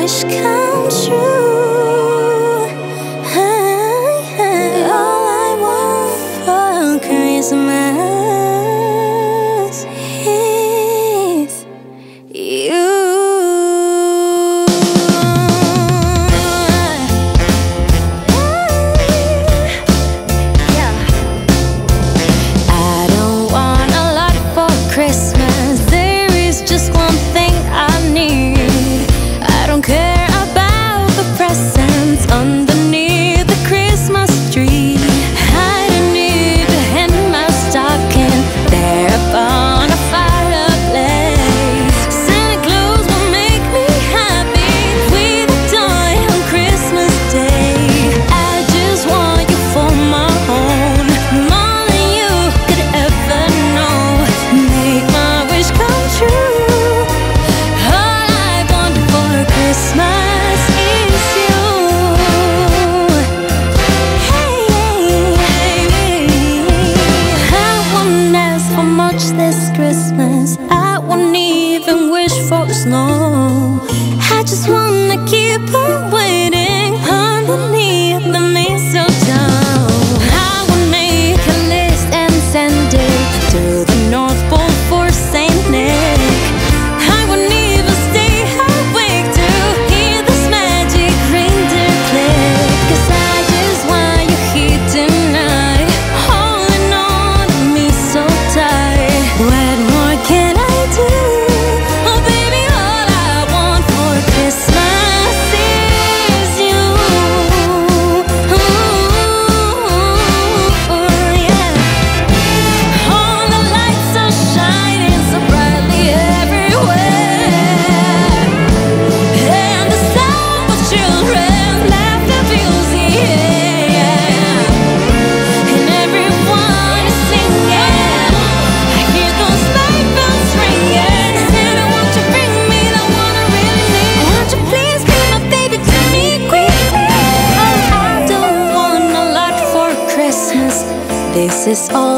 wish come true. All I want for Christmas is you. Christmas, there is just one thing I need. I don't care about the presents underneath the Christmas tree. I don't need to hang my stocking there upon a fireplace. Santa Claus will make me happy with a toy on Christmas Day. I just want you for my own, more than you could ever know. Make my wish come true. All I want for Christmas is you. Hey, I won't ask for much this Christmas. I won't even wish for snow. I just wanna keep on waiting underneath the mistletoe. I will make a list and send it to the North Pole for Saint Nick. I wouldn't even stay awake to hear this magic reindeer click. 'Cause I just want you here tonight, holding on to me so tight. What more can I do? Oh baby, all I want for Christmas is you. Ooh, yeah. All the lights are shining so brightly everywhere, and the sound of children laughter fills the air, and everyone is singing. I hear those light bells ringing. Santa, won't you bring me the one I really need? Won't you please be my baby to me quickly? Oh, I don't want a lot for Christmas. This is all